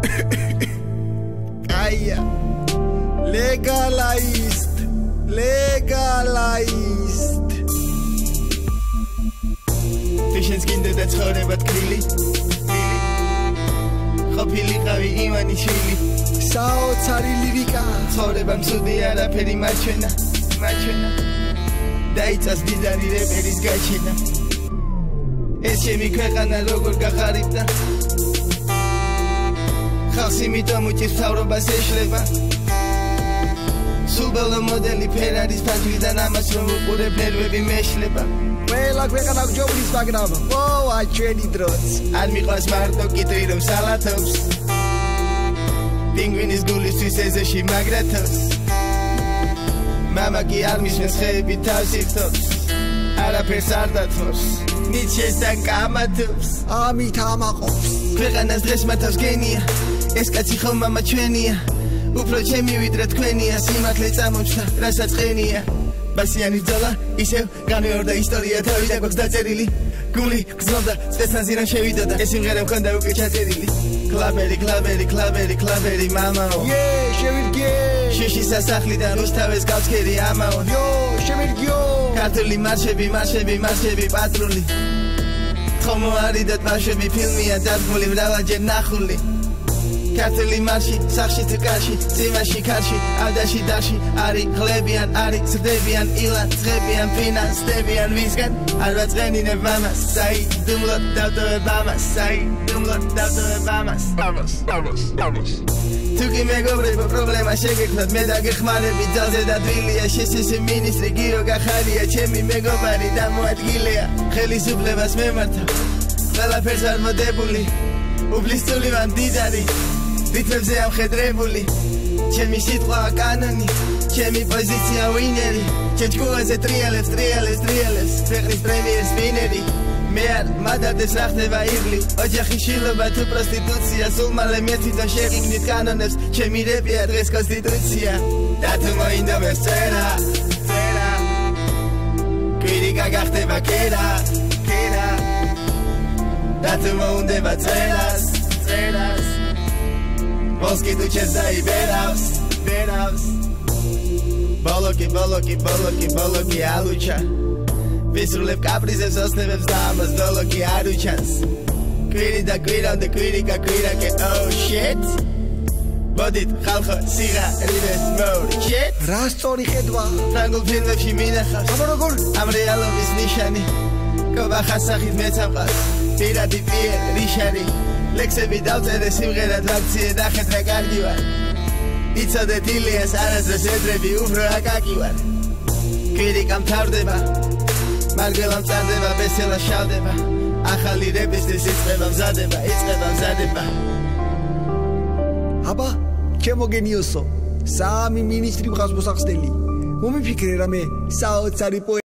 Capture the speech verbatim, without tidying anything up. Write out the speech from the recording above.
Kaya. Legalized. Legalized. Fishens kinder და ცხოვრება თბილი. ყოფილი ყავი ივანი შვილი. საოცარი ლირიკა. ცხოვრება მცუდი არაფერი მარჩვენა. მარჩვენა. დაიწას დიდარი რეპერის გაჩენა. ეს ჩემი ქვეყანა როგორ გახარიბდა. ხალხს იმიტომ უჭირს მთავრობას ეშლება. სუბალო მოდელი ფერარის ფანჯრიდან ამას რომ უყურებ ნერვები მეშლება. ყველა ქვეყანა გჯობნის მაგრამ ოა ჩვენი დროც არ მიყვარს მარტო კიტრი რომ სალათობს. პინგვინის გულისთვის ეზოში მაგრათოს. მამა კი არ მისმენს ხეები თავს ირთობს. არაფერს არ დათმობს ნიჩესთან კამათობს. ამით ამაყობს ქვეყანას დღეს მართავს გენია. ეს კაცი ხომ მამა ჩვენია. უფრო ჩემი ვიდრე თქვენია. სიმართლე წამოჩნდა რასაც ყენია. ბასიანი ბრძოლა ისევ განმეორდა ისტორია თავი და გვაქვს დაწერილი. გული გრძნობდა წესანზირან შევიდოდა. ეს სიმღერა მქონდა უკვე ჩაწერილი. კლაბერი კლაბერი კლაბერი კლაბერი მამაო იე შევირგე შიში სასახლიდან რუსთავეს გავცქერი ამაო იო შევირგიო ქართული მარშები მარშები მარშები პატრული ხომო არიდათ მარშები ფილმია დადგმული მრავალჯერ ნახული. ქართული მარში სახში თუ კარში წიმაში კარში ავდაში დაში არი ხლებიან არი ზრდებიან ილან ცხებიან ფინანსდებიან ვისგან არ ვაწყენინებ მამას საი დუმლოთ დავტოვებ ამას საი დუმლოთ დავტოვებ ამას ამას ამას ამას თუკი მეგობრებო პრობლემა შეგექმნათ მე დაგეხმარები ძალზე და დვილია შესესე მინისტრი გიო გახარია ჩემი მეგობარი დამოადგილეა ხელისუფლებას მემართა ყველაფერს არ მოდებული უბლისწული ვარ მდიდარი რითმებზე ამხედრებული ჩემი სიტყვა კანონი ჩემი პოზიცია ვინერი ჩემ ჯგუფზე ტრიალებს ტრიალებს ტრიალებს ფეხრის პრემიერს ვინერი მე არ მადარდეს რა ხდება ირგლი ოჯახის შილობა თუ პროსტიტუცია სულ მალე მე თვითონ შეღიგნით კანონებს ჩემი რეპია დღეს კონსტიტუცია და თუ მოინდომებს წერა წერა კრიტიკა გახდება კერა კერა და თუ მოუნდება წერას წერას Polski tu cię zaiberaus, beraus Boloki, boloki, boloki, boloki alucia Visruleb kaprizem sosnebem zdamas doloki aruchans Quiri da quira on the quirica quira ke oh shit Bodit, khalkho, siga, ribes, mode, shit Rastori khedwa Frangul filmebshi minakhas Aba rogor Am realovis nishani Koba khasakit metamqas Pirati pier, rishani ლექსები დავწერე სიმღერად ვაქციე ნახეთ რა კარგი ვარ იცოდეთ ილიას არასდროს ედრები უფრო აკაკი ვარ კრიტიკა მთავრდება მარგველა მწარდება ბესელა შავდება ახალი რეპისთვის იწყება მზადება იწყება მზადება აბა ჩემო გენიოსო სამი მინისტრი მყავს მოსახსნელი მომიფიქრე რამე საოცარი